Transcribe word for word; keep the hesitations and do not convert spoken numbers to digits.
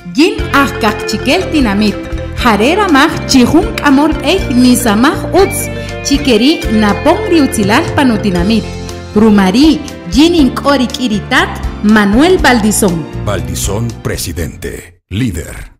Yin ahkak chikel tinamit. Harera mah chihun amor eh nisamah uts. Chikeri napong riutzilal panutinamit. Rumari Jinin Korik Iritat Manuel Valdizón. Valdizón, presidente, líder.